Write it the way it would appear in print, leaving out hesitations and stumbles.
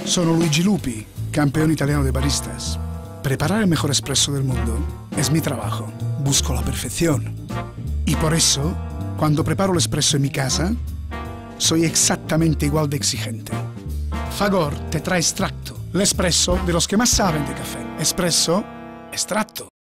Sono Luigi Lupi, campeón italiano de baristas. Preparar el mejor espresso del mundo es mi trabajo. Busco la perfección. Y por eso, cuando preparo el espresso en mi casa, soy exactamente igual de exigente. Fagor te trae Stracto, l'espresso de los que más saben de café. Espresso Estratto.